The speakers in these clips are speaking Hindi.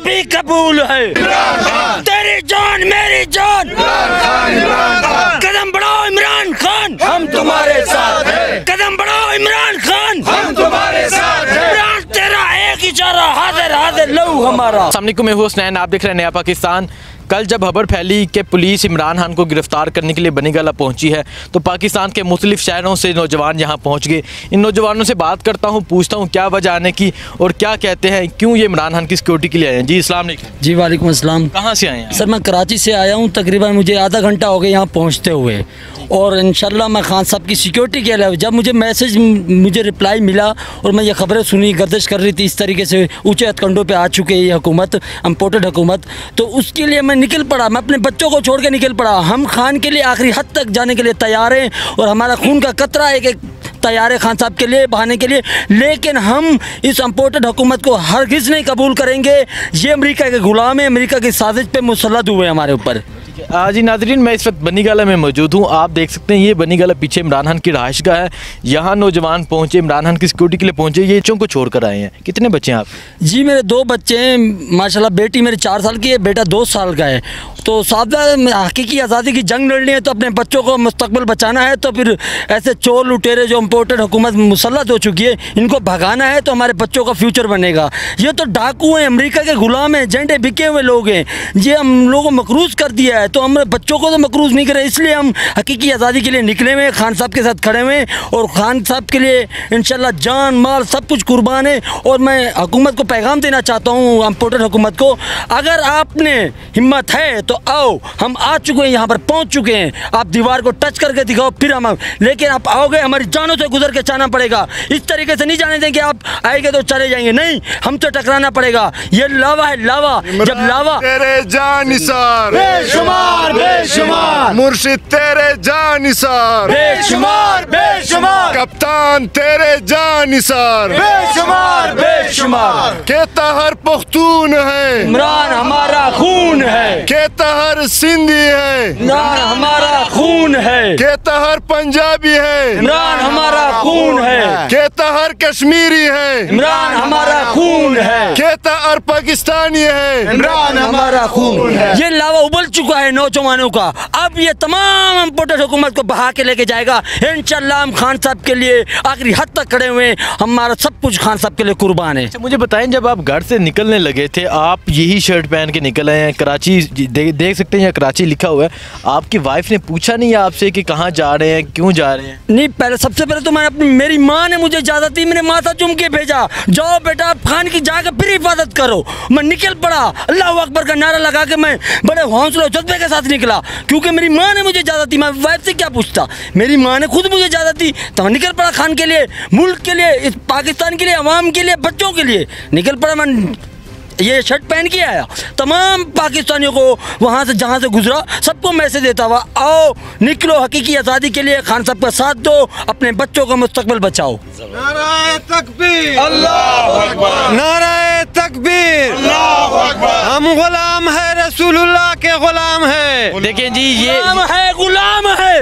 भी कबूल है। तेरी जान मेरी जान, कदम बढ़ाओ इमरान खान, हम तुम्हारे साथ हैं। कदम बढ़ाओ इमरान खान, हम तुम्हारे साथ हैं। इमरान तेरा एक इशारा, हाजिर हाजिर लहू हमारा। अस्सलाम वालेकुम, मैं हूं हुसनैन, आप देख रहे हैं नया पाकिस्तान। कल जब खबर फैली कि पुलिस इमरान खान को गिरफ्तार करने के लिए बनीगला पहुंची है, तो पाकिस्तान के मुख्तलिफ शहरों से नौजवान यहां पहुंच गए। इन नौजवानों से बात करता हूं, पूछता हूं क्या वजह आने की और क्या कहते हैं, क्यों ये इमरान खान की सिक्योरिटी के लिए आए हैं। जी अस्सलाम वालेकुम। जी वालेकुम अस्सलाम। कहाँ से आए हैं सर मैं कराची से आया हूँ, तकरीबन मुझे आधा घंटा हो गया यहाँ पहुँचते हुए, और इंशाल्लाह मैं खान साहब की सिक्योरिटी के लिए, जब मुझे रिप्लाई मिला और मैं ये खबरें सुनी, गर्दिश कर रही थी इस तरीके से ऊँचे हथकंडों पे आ चुके ये हुकूमत, इम्पोर्टेड हुकूमत, तो उसके लिए मैं निकल पड़ा। मैं अपने बच्चों को छोड़ के निकल पड़ा। हम खान के लिए आखिरी हद तक जाने के लिए तैयार हैं और हमारा खून का कतरा एक तैयार है खान साहब के लिए बहाने के लिए, लेकिन हम इस इम्पोर्टेड हुकूमत को हरगिज़ नहीं कबूल करेंगे। ये अमेरिका के गुलाम है, अमेरिका की साजिश पे मुसल्लत हुए हमारे ऊपर। जी नाज़रीन, मैं इस वक्त बनीगला में मौजूद हूँ। आप देख सकते हैं ये बनीगला पीछे इमरान खान की रहायशगाह है। यहाँ नौजवान पहुँचे, इमरान खान की सिक्योरिटी के लिए पहुँचे। ये बच्चों को छोड़ कर आए हैं। कितने बच्चे हैं आप? जी मेरे 2 बच्चे हैं माशाल्लाह। बेटी मेरी 4 साल की है, बेटा 2 साल का है। तो साहब हकीकी आज़ादी की जंग लड़नी है तो अपने बच्चों को मुस्तकबिल बचाना है, तो फिर ऐसे चोर लुटेरे जो इम्पोर्टेड हुकूमत मुसल्लत हो चुकी है, इनको भगाना है तो हमारे बच्चों का फ्यूचर बनेगा। ये तो डाकू हैं, अमेरिका के गुलाम हैं, एजेंटे बिके हुए लोग हैं। ये हम लोगों को मकरूज़ कर दिया है, तो हम बच्चों को तो मकरूज़ नहीं करें। इसलिए हम हकीकी आज़ादी के लिए निकले हुए, खान साहब के साथ खड़े हुए और खान साहब के लिए इंशाल्लाह जान माल सब कुछ कुर्बान है। और मैं हुकूमत को पैगाम देना चाहता हूँ, इम्पोर्टेड हुकूमत को, अगर आपने हिम्मत है तो आओ, हम आ चुके हैं, यहाँ पर पहुँच चुके हैं। आप दीवार को टच करके दिखाओ फिर हम, लेकिन आप आओगे हमारी जानों से गुजर के जाना पड़ेगा। इस तरीके से नहीं जाने देंगे आप आएंगे तो चले जाएंगे, नहीं, हम तो टकराना पड़ेगा। ये लावा है, लावा। जब लावा तेरे जानिसार बेशुमार बेशुमार, मुर्शिद तेरे जानिसार बेशुमार बेशुमार, कप्तान तेरे जानिसार बेशुमार बेशुमार, कहता हर पख्तून है इमरान हमारा खून है, कहता हर सिंधी है इमरान हमारा खून है, कहता हर पंजाबी है इमरान हमारा खून है, कहता हर कश्मीरी है इमरान हमारा खून है, कहता हर पाकिस्तानी है इमरान हमारा खून है। ये लावा उबल चुका है नौजवानों का, अब ये तमाम इम्पोर्टेड हुकूमत को बहा के लेके जाएगा इंशाल्लाह। हम खान साहब के लिए आखिरी हद तक खड़े हुए, हमारा सब कुछ खान साहब के लिए कुर्बान है। मुझे बताएं, जब आप घर से निकलने लगे थे, आप यही शर्ट पहन के निकल आए हैं, कराची देख सकते हैं, यहाँ कराची लिखा हुआ है। आपकी वाइफ ने पूछा नहीं आपसे कि कहाँ जा रहे हैं, क्यों जा रहे हैं? नहीं, पहले सबसे पहले तो मैं मेरी माँ ने मुझे इजाज़त दी, मेरे माथा चूम के भेजा, जाओ बेटा आप खान की जाकर फिर हिफाजत करो। मैं निकल पड़ा, अल्लाह अकबर का नारा लगा के मैं बड़े हौसले जज्बे के साथ निकला, क्योंकि मेरी माँ ने मुझे इजाज़त दी। मैं वाइफ से क्या पूछता, मेरी माँ ने खुद मुझे इजाज़त दी, तो मैं निकल पड़ा खान के लिए, मुल्क के लिए, इस पाकिस्तान के लिए, अवाम के लिए, बच्चों के लिए निकल पड़ा। मैं ये शर्ट पहन के आया, तमाम पाकिस्तानियों को वहाँ से जहाँ से गुजरा सबको मैसेज देता हुआ, आओ निकलो हकीकी आज़ादी के लिए, खान साहब का साथ दो, अपने बच्चों का मुस्तकबिल बचाओ। नाराए तकबीर, अल्लाहु अकबर, नाराए तकबीर, अल्लाहु अकबर, हम गुलाम है रसूलुल्लाह के गुलाम है। देखिए जी, ये गुलाम है, गुलाम है,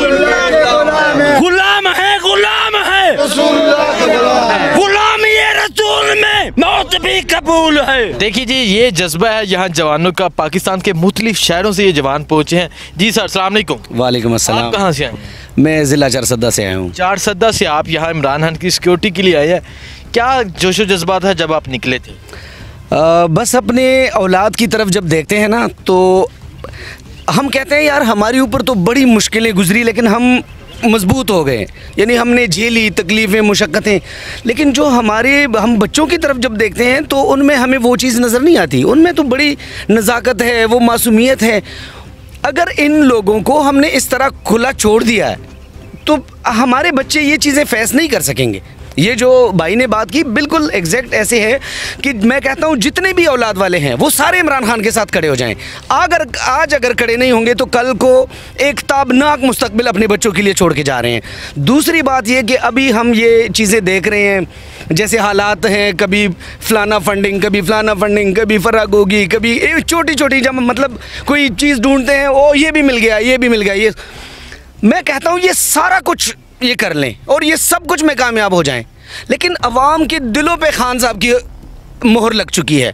गुलाम है, गुलाम है, गुलाम ये रसूल में मौत भी कबूल है। देखिए जी, ये जज्बा है यहाँ जवानों का। पाकिस्तान के मुख्तलिफ शहरों से ये जवान पहुँचे हैं। जी सर अस्सलाम वालेकुम। वालेकुम अस्सलाम। आप कहाँ से आए? मैं ज़िला चारसद्दा से आया हूँ। चारसद्दा से आप यहाँ इमरान खान की सिक्योरिटी के लिए आए हैं। क्या जोशो जज्बा था जब आप निकले थे? बस अपने औलाद की तरफ जब देखते हैं ना, तो हम कहते हैं यार हमारे ऊपर तो बड़ी मुश्किलें गुजरी, लेकिन हम मजबूत हो गए, यानी हमने झेली तकलीफ़ें मुशक्क़तें। लेकिन जो हम बच्चों की तरफ जब देखते हैं तो उनमें हमें वो चीज़ नज़र नहीं आती। उनमें तो बड़ी नज़ाकत है, वो मासूमियत है। अगर इन लोगों को हमने इस तरह खुला छोड़ दिया है तो हमारे बच्चे ये चीज़ें फेस नहीं कर सकेंगे। ये जो भाई ने बात की बिल्कुल एग्जैक्ट ऐसे है कि मैं कहता हूँ जितने भी औलाद वाले हैं वो सारे इमरान खान के साथ खड़े हो जाएं। आज अगर खड़े नहीं होंगे तो कल को एक ताबनाक मुस्तकबिल अपने बच्चों के लिए छोड़ के जा रहे हैं। दूसरी बात ये कि अभी हम ये चीज़ें देख रहे हैं, जैसे हालात हैं, कभी फ़लाना फंडिंग, कभी फ़लाना फंडिंग, कभी फ़राग होगी, कभी छोटी छोटी जब मतलब कोई चीज़ ढूंढते हैं, ओ ये भी मिल गया, ये भी मिल गया। ये मैं कहता हूँ ये सारा कुछ ये कर लें और ये सब कुछ में कामयाब हो जाएं, लेकिन अवाम के दिलों पे खान साहब की मोहर लग चुकी है।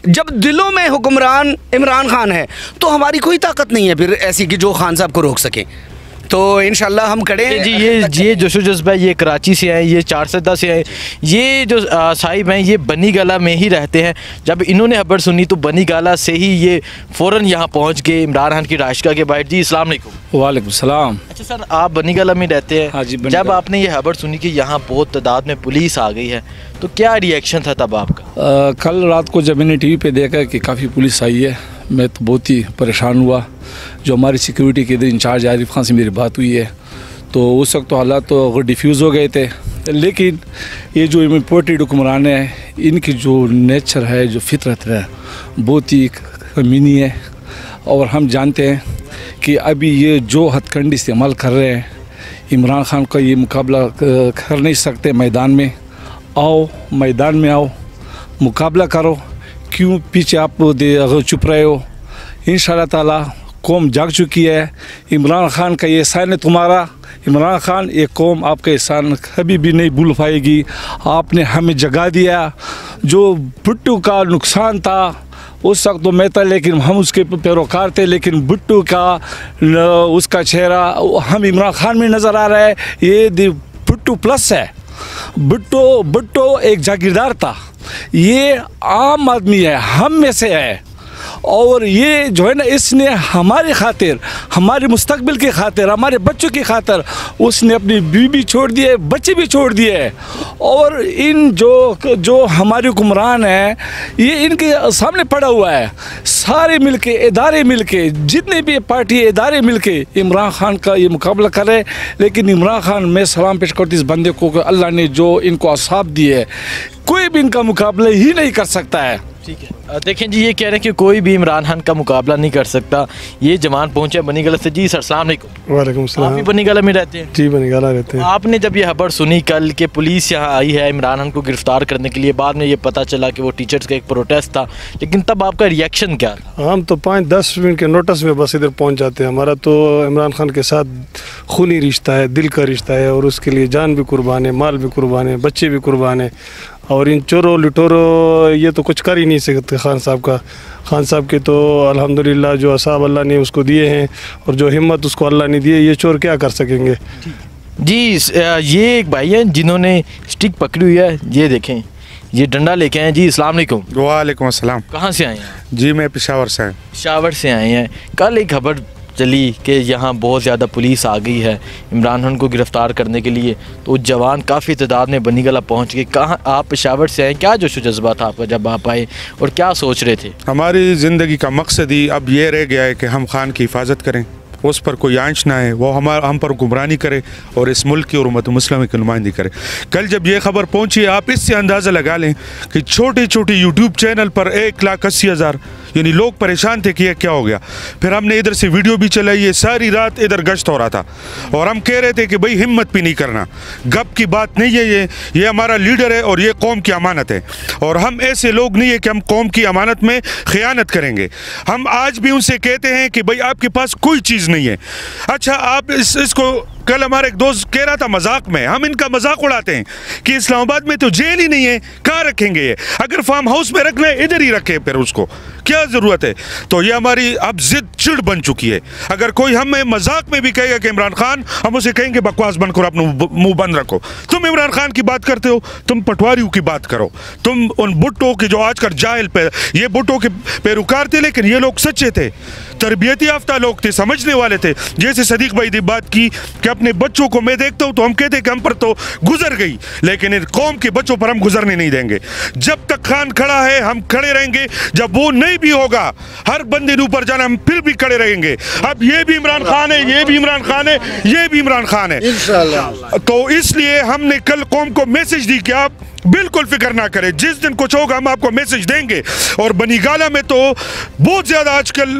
जब दिलों में हुक्मरान इमरान खान है तो हमारी कोई ताकत नहीं है फिर ऐसी कि जो खान साहब को रोक सके। तो इंशाल्लाह हम खड़े हैं जी। ये जोशो जज्बा, ये कराची से हैं, ये चारसदा से हैं, ये जो साहिब हैं ये बनी गाला में ही रहते हैं। जब इन्होंने खबर सुनी तो बनी गाला से ही ये फ़ौरन यहाँ पहुँच गए इमरान खान की राशिका के बाहर। जी अस्सलाम वालेकुम। वालेकुम सलाम। अच्छा सर, आप बनी गाला में रहते हैं। हाँ जी, जब आपने ये खबर सुनी कि यहाँ बहुत तादाद में पुलिस आ गई है तो क्या रिएक्शन था तब आपका? कल रात को जब मैंने टीवी पे देखा कि काफ़ी पुलिस आई है, मैं तो बहुत ही परेशान हुआ। जो हमारी सिक्योरिटी के इधर इंचार्ज आरिफ खान से मेरी बात हुई है तो उस वक्त तो हालात तो डिफ्यूज़ हो गए थे, लेकिन ये जो इम्पोर्टेड हुक्मरान है इनकी जो नेचर है, जो फितरत है, बहुत ही कमीनी है। और हम जानते हैं कि अभी ये जो हथकंडी इस्तेमाल कर रहे हैं इमरान खान का, ये मुकाबला कर नहीं सकते। मैदान में आओ, मैदान में आओ, मुकाबला करो, क्यों पीछे आप अगर चुप रहे हो? इंशाल्लाह ताला कौम जाग चुकी है। इमरान खान का ये एहसान है तुम्हारा। इमरान खान, ये कौम आपका एहसान कभी भी नहीं भूल पाएगी। आपने हमें जगा दिया। जो भुट्टो का नुकसान था उस वक्त तो मैं था, लेकिन हम उसके पैरोकार थे, लेकिन भुट्टो का उसका चेहरा हम इमरान खान में नज़र आ रहा है। ये भुट्टो प्लस है। भुट्टो एक जागीरदार था, ये आम आदमी है, हम में से है। और ये जो है ना, इसने हमारे खातिर, हमारे मुस्तकबिल की खातिर, हमारे बच्चों की खातिर उसने अपनी बीवी छोड़ दिए, बच्चे भी छोड़ दिए। और इन जो हमारे हुक्मरान हैं ये इनके सामने पड़ा हुआ है। सारे मिलके, इदारे मिलके, जितने भी पार्टी इदारे मिलके इमरान खान का ये मुकाबला कर रहे हैं। लेकिन इमरान खान, मैं सलाम पेश करती इस बंदे को कि अल्लाह ने जो इनको असाब दिए है, कोई भी इनका मुकाबला ही नहीं कर सकता है। ठीक है, देखें जी, ये कह रहे हैं कि कोई भी इमरान खान का मुकाबला नहीं कर सकता। ये जवान पहुंचे बनी गाला से। जी सर अस्सलाम वालेकुम। वालेकुम सलाम। आप भी बनी गाला में रहते हैं? जी बनी गाला रहते हैं। आपने जब ये खबर सुनी कल के पुलिस यहाँ आई है इमरान खान को गिरफ्तार करने के लिए, बाद में ये पता चला कि वो टीचर्स का एक प्रोटेस्ट था, लेकिन तब आपका रिएक्शन क्या था? हम तो 5-10 मिनट के नोटिस में बस इधर पहुंच जाते हैं। हमारा तो इमरान खान के साथ खूनी रिश्ता है, दिल का रिश्ता है, और उसके लिए जान भी कुर्बान है, माल भी कुर्बान है, बच्चे भी कुर्बान है। और इन चोरों लिटोरों ये तो कुछ कर ही नहीं सकते खान साहब के तो अल्हम्दुलिल्लाह जो असाब अल्लाह ने उसको दिए हैं और जो हिम्मत उसको अल्लाह ने दी है, ये चोर क्या कर सकेंगे। जी ये एक भाई हैं जिन्होंने स्टिक पकड़ी हुई है, ये देखें, ये डंडा लेके आए हैं। जी अस्सलाम वालेकुम। वालेकुम अस्सलाम। कहाँ से आए हैं? जी मैं पेशावर से हैं। पेशावर से आए हैं। कल एक खबर चली कि यहाँ बहुत ज़्यादा पुलिस आ गई है इमरान खान को गिरफ़्तार करने के लिए, तो जवान काफ़ी तादाद में बनी गाला पहुँच गए। कहाँ आप पेशावर से आए, क्या जोशो जज्बा था आपका जब आप आए और क्या सोच रहे थे? हमारी ज़िंदगी का मकसद ही अब ये रह गया है कि हम खान की हिफाजत करें, उस पर कोई आंच ना है, वो हम पर गुमरानी करे और इस मुल्क की और उम्मत मुस्लिम की नुमाइंदगी करे। कल जब ये खबर पहुंची, आप इससे अंदाज़ा लगा लें कि छोटे छोटे यूट्यूब चैनल पर 1,80,000 यानी लोग परेशान थे कि ये क्या हो गया। फिर हमने इधर से वीडियो भी चलाई, ये सारी रात इधर गश्त हो रहा था और हम कह रहे थे कि भाई हिम्मत भी नहीं करना, गप की बात नहीं है, ये हमारा लीडर है और ये कौम की अमानत है और हम ऐसे लोग नहीं है कि हम कौम की अमानत में खयानत करेंगे। हम आज भी उनसे कहते हैं कि भाई आपके पास कोई चीज़ नहीं है। अच्छा, आप इसको कल हमारे एक दोस्त कह रहा था मजाक में, हम इनका मजाक उड़ाते हैं कि इस्लामाबाद में तो जेल ही नहीं है, कहाँ रखेंगे ये? अगर फार्म हाउस में रखना है इधर ही रखे, फिर उसको क्या ज़रूरत है? तो ये हमारी अब जिद चिड़ बन चुकी है। अगर कोई हमें मजाक में भी कहेगा कि इमरान खान, हम उसे कहेंगे बकवास बंद करो, अपना मुंह बंद रखो। तुम इमरान खान की बात करते हो, तुम पटवारियों की बात करो, तुम उन भुट्टो के जो आजकल जाहिल पे, ये भुट्टो के पैरोकार थे, लेकिन ये लोग सच्चे थे, तरबियती याफ्ता लोग थे, समझने वाले थे। जैसे सदीक भाई ने बात की कि अपने बच्चों को मैं देखता हूं तो हम कहते हैं कि हम पर तो गुजर गई, लेकिन इन कौम के बच्चों पर हम गुजरने नहीं देंगे। जब तक खान खड़ा है हम खड़े रहेंगे, जब वो नहीं भी होगा हर बंदे ने ऊपर जाना, हम फिर भी खड़े रहेंगे। अब ये भी इमरान खान है, ये भी इमरान खान है, ये भी इमरान खान है इंशाअल्लाह। तो इसलिए हमने कल कौम को मैसेज दी कि आप बिल्कुल फिक्र ना करें, जिस दिन कुछ होगा हम आपको मैसेज देंगे। और बनी गाला में तो बहुत ज़्यादा आजकल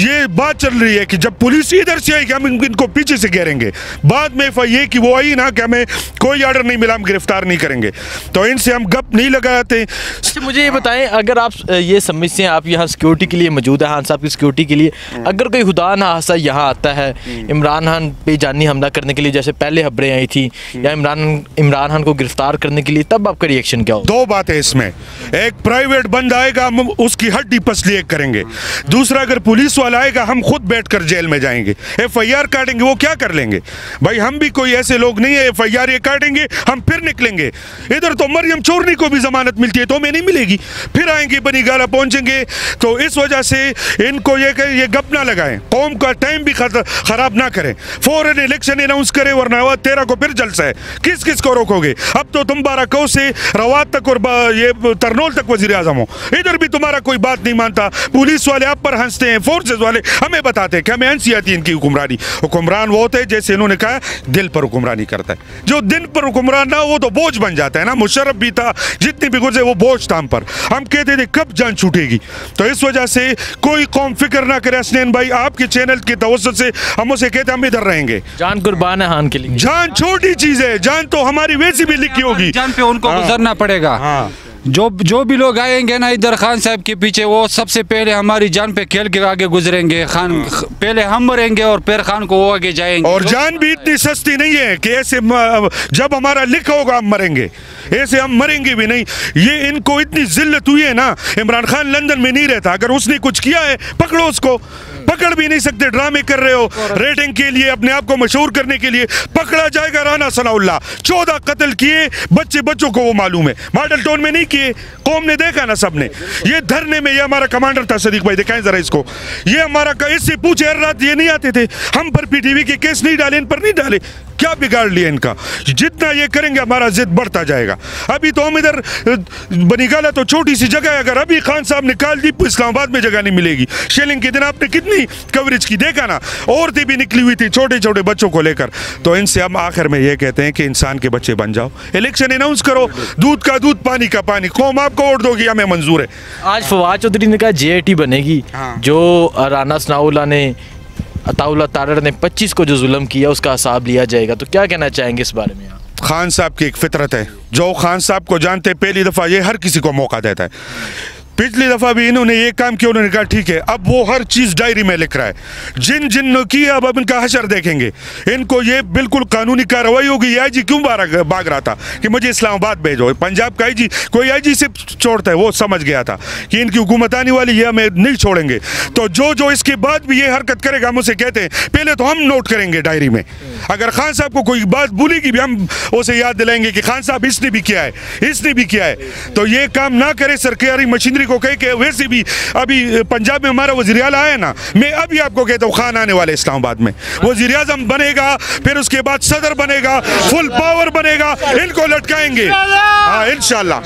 ये बात चल रही है कि जब पुलिस इधर से आएगी हम इनको पीछे से घेरेंगे, बाद में FIA की वो आई ना कि हमें कोई ऑर्डर नहीं मिला, हम गिरफ्तार नहीं करेंगे, तो इनसे हम गप नहीं लगाते। अच्छा मुझे ये बताएं, अगर आप ये समझते हैं आप यहाँ सिक्योरिटी के लिए मौजूद है, खान साहब की सिक्योरिटी के लिए, अगर कोई खुदा ना हादसा यहाँ आता है इमरान खान पे जानी हमला करने के लिए, जैसे पहले खबरें आई थी, या इमरान खान को गिरफ्तार करने के लिए, तब आपका रिएक्शन क्या हो? दो बातें इसमें, एक प्राइवेट बंदा आएगा हम उसकी हड्डी पसली एक करेंगे, दूसरा अगर पुलिस वाला आएगा हम खुद बैठकर जेल में जाएंगे, FIR काटेंगे। वो क्या कर लेंगे भाई, हम भी कोई ऐसे लोग नहीं है FIR ये काटेंगे हम फिर निकलेंगे। इधर तो मरियम चोरनी को भी जमानत मिलती है तो हमें नहीं मिलेगी, फिर आएंगे बनीगाला पहुंचेंगे। तो इस वजह से इनको ये गप ना लगाएं, कौम का टाइम भी खराब ना करें, फौरन इलेक्शन अनाउंस करें, वरना 13 को फिर जलसा है, किस किस को रोकोगे? अब तो तुम 12 को से रवात तक और ये तरनोल तक वजीर आजम हो, इधर भी तुम्हारा कोई बात नहीं मानता, पुलिस वाले आप पर हंसते हैं, फोर्सेज वाले हमें बताते हैं कि हमें हंसी आती है इनकी हुक्मरानी। हुक्मरान वो होते हैं जैसे इन्होंने कहा दिल पर हुक्मरानी करता है, जो दिन पर हुक्मरान ना वो तो बोझ बन जाता है ना। मुशर्रफ भी था, जितनी भी गुजरे वो बोझ था हम पर, हम कहते थे कब जान छूटेगी। तो इस वजह से कोई कौम फिक्र ना करे। हसनैन भाई आपके चैनल के तवज्जुह से हम उसे कहते हम इधर रहेंगे, जान कुर्बान है खान के लिए। जान छोटी चीज है, जान तो हमारी वैसी भी लिखी होगी, जान पे उनको गुजरना पड़ेगा। हाँ। जो भी लोग आएंगे ना इधर खान साहब के पीछे, वो सबसे पहले हमारी जान पे खेल के आगे गुजरेंगे। खान पहले हम मरेंगे और फिर खान को वो आगे जाएंगे। और जान भी इतनी सस्ती नहीं है कि ऐसे जब हमारा लिखा होगा हम मरेंगे, ऐसे हम मरेंगे भी नहीं। ये इनको इतनी जिल्लत हुई है ना, इमरान खान लंदन में नहीं रहता, अगर उसने कुछ किया है पकड़ो उसको, पकड़ भी नहीं सकते, ड्रामे कर रहे हो रेटिंग के लिए, अपने आप को मशहूर करने के लिए। पकड़ा जाएगा राना सनाउल्लाह, 14 कत्ल किए, बच्चों को वो मालूम है, मॉडल टाउन में नहीं किए, कौम ने देखा ना सबने। ये धरने में ये हमारा कमांडर था सदीक भाई, दिखाएं जरा इसको, ये हमारा इससे पूछे हर रात, ये नहीं आते थे, हम पर PTV के केस नहीं डाले, इन पर नहीं डाले, क्या बिगाड़ लिया इनका? जितना ये करेंगे हमारा जिद बढ़ता जाएगा। अभी तो हम इधर बनीगाला तो छोटी सी जगह है, अगर अभी खान साहब निकाल दी इस्लामाबाद में जगह नहीं मिलेगी। शेलिंग के दिन आपने कितनी कवरेज की, देखा ना, औरतें भी निकली हुई थी छोटे छोटे बच्चों को लेकर। तो इनसे हम आखिर में ये कहते हैं कि इंसान के बच्चे बन जाओ, इलेक्शन अनाउंस करो, दूध का दूध पानी का पानी, कौम आपको वोट दोगी हमें मंजूर है। आज फवाद चौधरी ने कहा JIT बनेगी, जो राना सनाउल्लाह ने अताउल्लाह तारड़ ने 25 को जो जुल्म किया उसका हिसाब लिया जाएगा, तो क्या कहना चाहेंगे इस बारे में आप? खान साहब की एक फितरत है, जो खान साहब को जानते पहली दफ़ा ये हर किसी को मौका देता है। पिछली दफ़ा भी इन्होंने ये काम किया, उन्होंने कहा ठीक है, अब वो हर चीज़ डायरी में लिख रहा है, जिन ने की अब इनका हशर देखेंगे। इनको ये बिल्कुल कानूनी कार्रवाई होगी। ये IG क्यों भाग रहा था कि मुझे इस्लामाबाद भेजो, पंजाब का IG कोई IG से छोड़ता है, वो समझ गया था कि इनकी हुकूमत आने वाली है, हमें नहीं छोड़ेंगे। तो जो इसके बाद भी ये हरकत करेगा, हम उसे कहते हैं पहले तो हम नोट करेंगे डायरी में, अगर खान साहब को कोई बात भूलेगी भी हम उसे याद दिलाएंगे कि खान साहब इसने भी किया है, इसने भी किया है। तो ये काम ना करे, सरकारी मशीनरी को कहे कि वैसे भी अभी पंजाब में हमारा वज़ीर आला है ना, मैं अभी आपको कहता हूँ खान आने वाले इस्लामाबाद में, वज़ीर आज़म बनेगा, फिर उसके बाद सदर बनेगा, फुल पावर बनेगा, इनको लटकाएंगे इंशाल्लाह।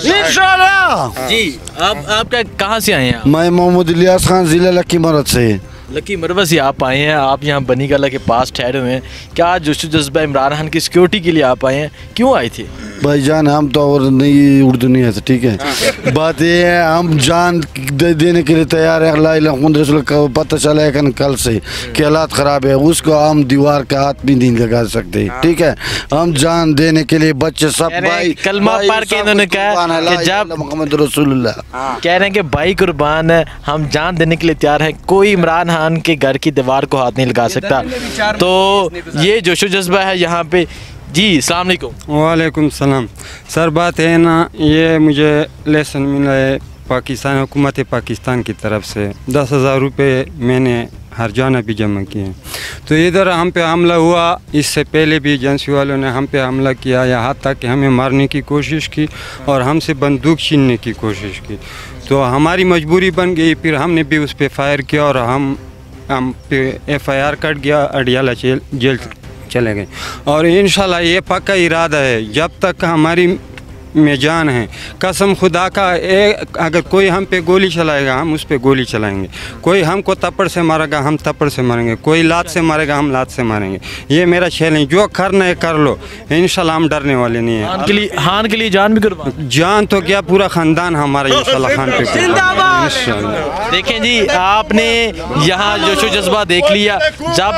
जी आप कहाँ से आए हैं? मैं मोहम्मद इलियास खान, जिला लकी मरद से। लकी मरवा से आप आए हैं, आप यहाँ बनीगाला के पास ठहरे हुए हैं, क्या जोश जज्बा इमरान खान की सिक्योरिटी के लिए आप आए हैं, क्यों आए थे? भाईजान हम तो और नहीं उर्दू नहीं है, ठीक है, बात ये है हम जान देने के लिए तैयार है। अल्लाह रसूल का पता चला है कल से कि हालात ख़राब है, उसको हम दीवार का हाथ भी नहीं लगा सकते, ठीक है, हम जान देने के लिए बच्चे सब भाई कलमा पढ़ के इन्होंने कहा कि जब मोहम्मद रसूलुल्लाह कह रहे हैं कि भाई कुर्बान है, हम जान देने के लिए तैयार हैं, कोई इमरान खान के घर की दीवार को हाथ नहीं लगा सकता। तो ये जोशो जज्बा है यहाँ पे। जी अस्सलाम वालेकुम। वालेकुम सलाम। सर बात है ना, ये मुझे लेसन मिला है पाकिस्तान हुकूमत पाकिस्तान की तरफ से, 10,000 रुपये मैंने हरजाना भी जमा किए। तो इधर हम पे हमला हुआ, इससे पहले भी एजेंसी वालों ने हम पे हमला किया, यहाँ तक कि हमें मारने की कोशिश की और हमसे बंदूक छीनने की कोशिश की। तो हमारी मजबूरी बन गई, फिर हमने भी उस पर फायर किया और हम पे FIR कट गया, अडियाला जेल चले गए। और इंशाल्लाह ये पक्का इरादा है, जब तक हमारी में जान है। कसम खुदा का, अगर कोई हम पे गोली चलाएगा हम उस पे गोली चलाएंगे, कोई हमको थप्पड़ से मारेगा हम थप्पड़ से मारेंगे, कोई लात से मारेगा हम लात से मारेंगे। ये मेरा चैलेंज, जो करना है कर लो, इंशाल्लाह हम डरने वाले नहीं हैं। खान के लिए जान भी कुर्बान, जान तो क्या पूरा ख़ानदान हमारा इंशाल्लाह खान पे इंशाल्लाह। देखें जी, आपने यहाँ जोशो जज्बा देख लिया। जब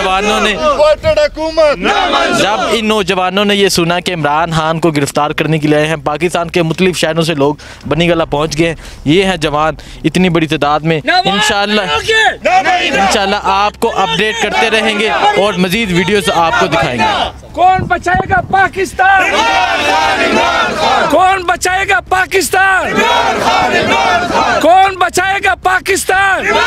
इन नौजवानों ने ये सुना कि इमरान खान को गिरफ्तार करने के लिए आए हैं, पाकिस्तान के मुख्तलिफ शहरों से लोग बनी गला पहुँच गए हैं। ये हैं जवान इतनी बड़ी तादाद में। इंशाल्लाह आपको अपडेट करते रहेंगे और मज़ीद वीडियोस आपको दिखाएंगे। कौन बचाएगा पाकिस्तान? कौन बचाएगा पाकिस्तान? कौन बचाएगा पाकिस्तान?